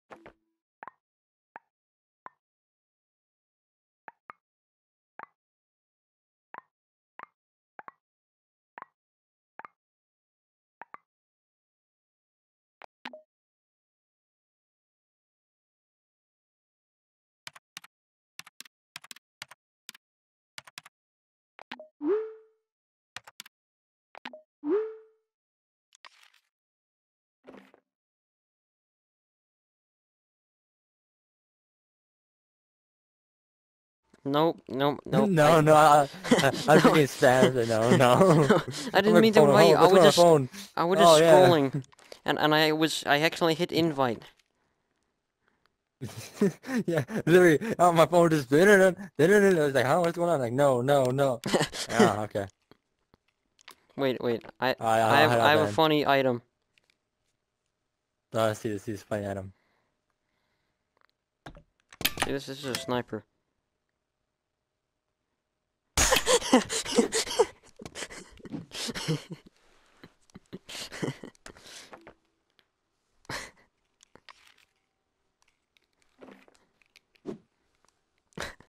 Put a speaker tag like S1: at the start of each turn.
S1: Nope, nope, nope.
S2: No, no, I'm
S1: No.
S2: thinking spam. No, no.
S1: No, I
S2: I'm
S1: didn't
S2: like,
S1: mean to
S2: phone.
S1: invite you.
S2: Oh, what's going on my phone?
S1: I was
S2: Oh
S1: just
S2: yeah.
S1: scrolling, and I accidentally hit invite.
S2: Yeah, literally, my phone just I was like, huh, what's going on? Like, no, no, no. Yeah, okay.
S1: Wait.
S2: I'll head
S1: I
S2: out
S1: have a
S2: then.
S1: funny item.
S2: See this funny item.
S1: See, this is a sniper.